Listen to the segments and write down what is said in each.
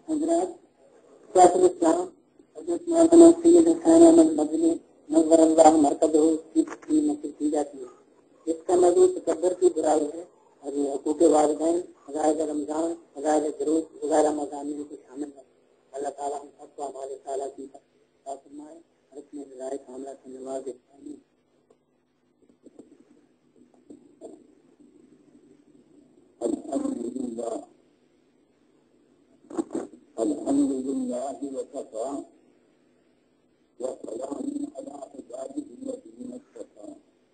حضرات شیخ الاسلام حضرت مولانا سید حسین احمد مدنی نور اللہ مرکزہ کی نشر کی جاتی ہے. اس کا موضوع تکبر کی برائی ہے اور یہ حقوق والدین، فضائل رمضان، فضائل درود وغیرہ مضامین کو شامل ہے. اللہ تعالیٰ ہم سب کو ہمارے تعالیٰ کی عطا فرمائے اور اپنے رضائے کاملہ سے نوازے. آمین. الحمد لله وكفى وسلام على عباده الذين اصطفى.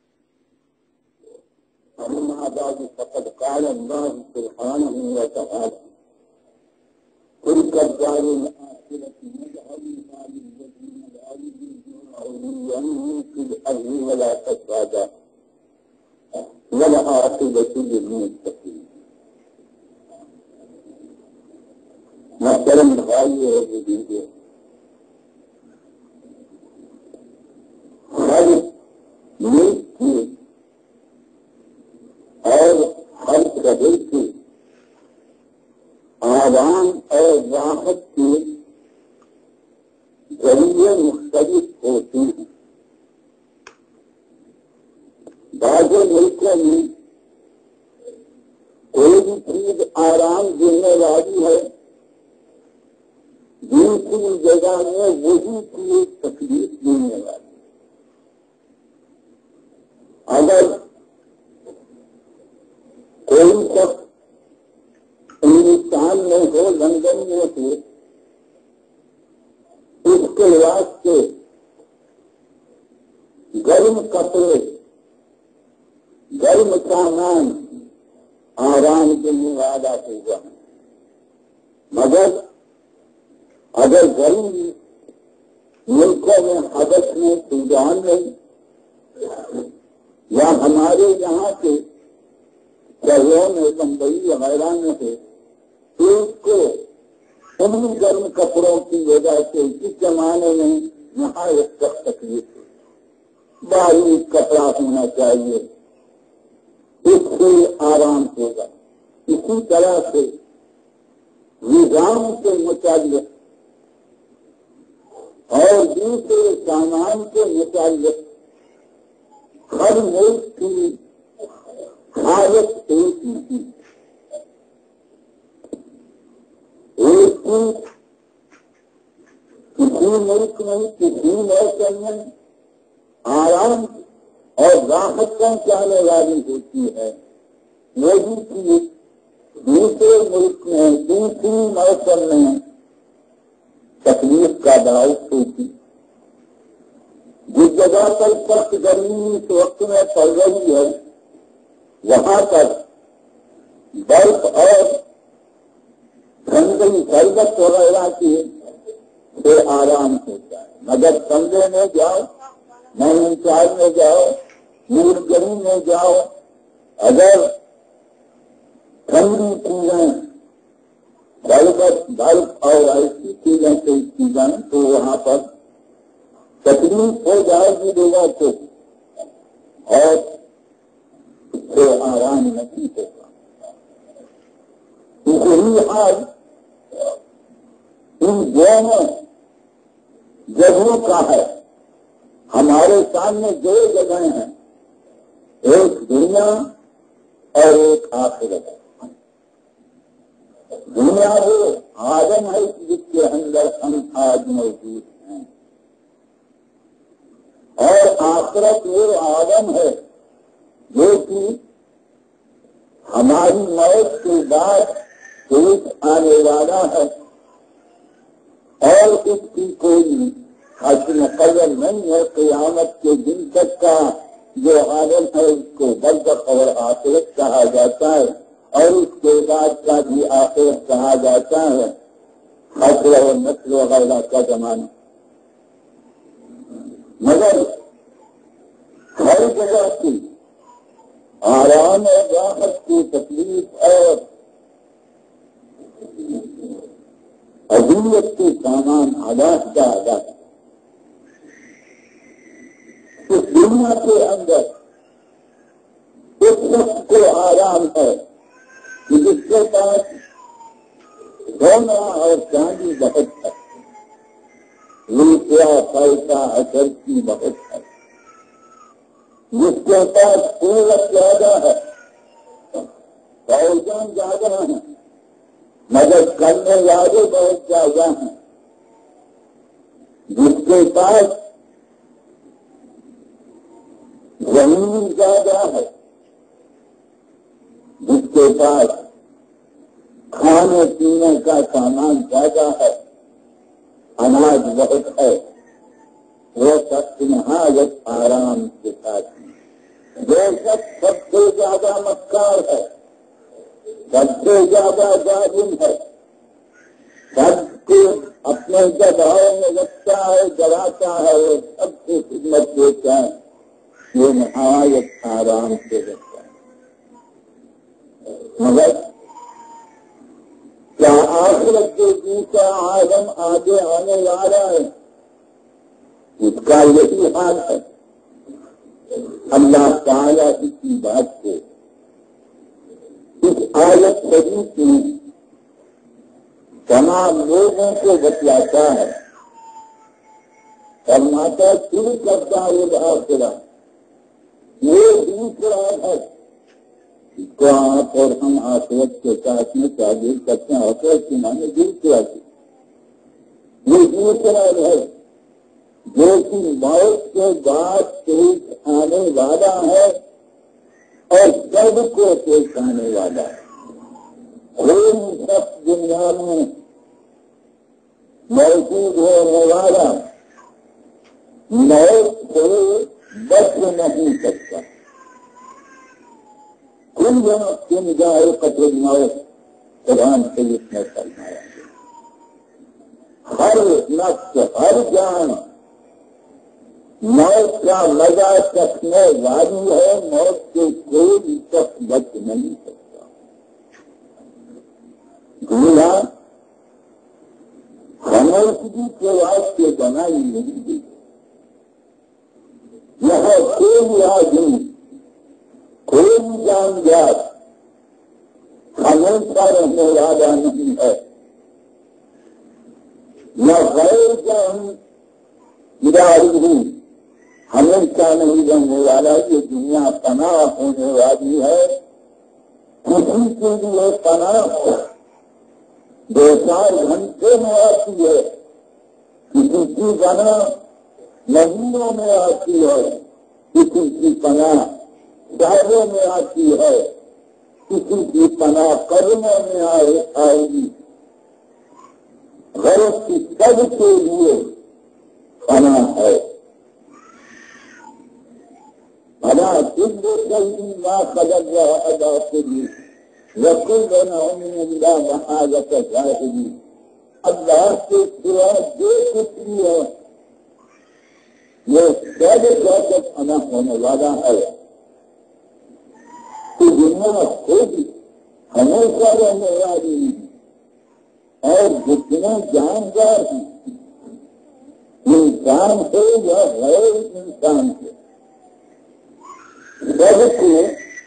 أما بعد فقد قال الله سبحانه وتعالى: تلك الدار الآخرة نجعلها للذين لا يريدون علوا في الأرض ولا فسادا والعاقبة للمتقين. محترم بھائی اور بزرگوں، ہر ملک کی اور ہر شہر کی آرام اور راحت کے ذریعے مختلف ہوتی ہیں. بعض ملکوں میں کوئی بھی چیز آرام دینے والی ہے، دوسری جگہ میں وہی چیز تکلیف دینے والی. اگر کوئی شخص ہندوستان میں ہو، لندن میں ہو، اس کے واسطے گرم کپڑے، گرم سامان آرام دینے والا ہوگا. مگر اگر گرم ملکوں میں حبش میں، سوڈان میں یا ہمارے یہاں کے شہروں میں، بمبئی وغیرہ میں ہے، تو اس کو ان گرم کپڑوں کی وجہ سے اس زمانے میں نہایت سخت تکلیف ہے. باریک کپڑا ہونا چاہیے، اس سے آرام ہوگا. اسی طرح سے نظام کے متعلق اور دوسرے سامان کے متعلق ہر ملک کی حالت ایک نہیں. ایک کسی ملک میں کسی موسم میں آرام اور راحت پہنچانے والی ہوتی ہے، وہی چیز دوسرے ملک میں دوسری موسم میں تکلیف کا باعث ہوتی. جس جگہ پر سخت گرمی اس وقت میں پڑ رہی ہے، وہاں پر برف اور ٹھنڈی شربت وغیرہ کی سے آرام ہوتا ہے. مگر ٹھنڈے میں جاؤ، نینیتال میں جاؤ، نیلگری میں جاؤ، اگر ٹھنڈی چیزیں شربت، برف اور ایسی چیزیں سے کی جائیں تو وہاں پر تکلیف ہو جائے گی لوگوں کو اور اس سے آرام نہیں ہوگا. یہی حال ان دونوں جگہوں کا ہے. ہمارے سامنے دو جگہیں ہیں، ایک دنیا اور ایک آخرت. دنیا وہ عالم ہے جس کے اندر ہم آج موجود ہیں، اور آخرت وہ عالم ہے جو کہ ہماری موت کے بعد پیش آنے والا ہے، اور اس کی کوئی حد مقرر نہیں ہے. قیامت کے دن تک کا جو عالم ہے اس کو برزخ اور آخرت کہا جاتا ہے، اور اس کے بعد کا بھی آخرت کہا جاتا ہے، حشر و نسل وغیرہ کا زمانہ. مگر ہر جگہ کی آرام اور راحت کی تکلیف اور عذیت کے سامان علیحدہ ہے. اس دنیا کے اندر اس شخص کو آرام ہے کہ جس کے پاس सोना और चांदी बहुत है, रुपया पैसा अचर की बहुत है। जिसके पास कुवत ज्यादा है, फौजन ज्यादा है, मदद करने वाले बहुत ज्यादा हैं, जिसके पास जमीन ज्यादा है, जिसके पास खाने पीने का सामान ज्यादा है, अनाज बहुत है, वो सब नहायत आराम के साथ है। बेशक सबसे ज्यादा मक्कार है, सबसे ज्यादा जालिम है, सबको अपने दबाव में रखता है, डराता है, वो सबसे खिदमत देता है, ये नहायत आराम से रहता है। मगर क्या आखिरत के दूसरा आलम आगे आने वाला है, उसका यही हाल है। अल्लाह ताला इसी बात को इस आयत शरीफ में तमाम लोगों को बतलाता है। फरमाता शुरू करता है आखिरा, ये दूसरा है, इसको आप और हम आखिरत के साथ में ताबीर करते हैं। आखिरत के माने दूसरा की, ये दूसरा है जो कि मौत के बाद पेश आने वाला है और सबको पेश आने वाला है। कोई शख्स दुनिया में मौजूद होने वाला मौत से बच नहीं सकता। कुल किन जाए कतल मौत, कुरान से इसने फरमाया। हर नफ्स, हर जान मौत का मजा चखने वाली है, मौत से कोई शख्स बच नहीं सकता। दुनिया हमेशगी के वास्ते बनाई नहीं गई। यह कोई आदमी, कोई जानदार हमेशा रहने वाला नहीं है। यह गैर जान इरादी हुई हमेशा नहीं रहने वाला। ये दुनिया पनाह होने वाली है। किसी के लिए पनाह 2-4 घंटे में आती है, किसी की पनाह महीनों में आती है, किसी की पनाह सालों में आती है, किसी की पनाह कर्मों में आएगी। गैर की सबके लिए पनाह है। अला सिद्धू कहीं ना खलक रहा अदा करी रकुल मिला महाजत जाहिरी। अल्लाह के सिवा जो कुछ भी है ये सब शौकत अना होने वाला है। तो दुनिया खुद हमेशा रहने वाली और जितने जानदार हैं, इंसान हो या गैर इंसान हो, सबको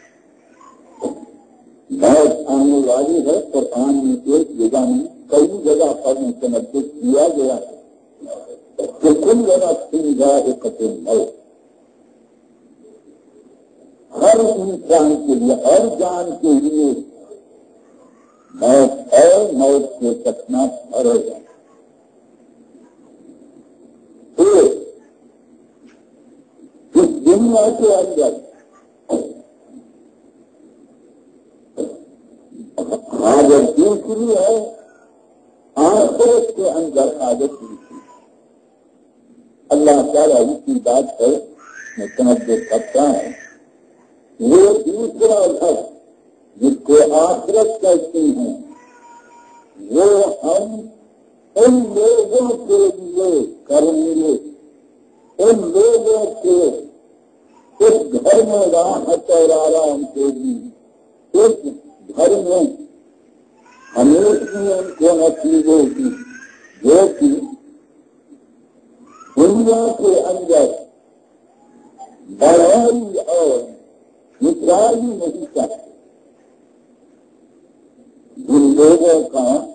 मौत आने वाली है। कुरान में एक जगह में कई जगह पर मुतनब्बिह किया गया है कि कुल नफ्सिन ज़ाइक़तुल मौत। हर इंसान के लिए, हर जान के लिए मौत है, मौत को चखना पड़ेगा। तो इस दुनिया के अंदर आदत दूसरी है, आखिरत के अंदर आदत दूसरी। अल्लाह ताला इसी बात पर मुतनब्बिह करता है। वो दूसरा घर जिसको आखिरत कहते हैं, वो हम उन लोगों के लिए करेंगे, उन लोगों को उस घर में राहत और आराम देगी, उस घर में हमेशा उनको नसीब होगी जो कि दुनिया के अंदर बढ़ाई और निकाली नहीं सकते। जिन लोगों का